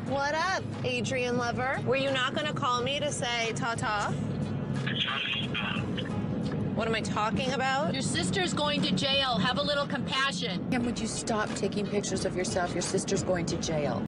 What up, Adrian lover? Were you not gonna call me to say ta-ta? What am I talking about? Your sister's going to jail. Have a little compassion. And would you stop taking pictures of yourself? Your sister's going to jail.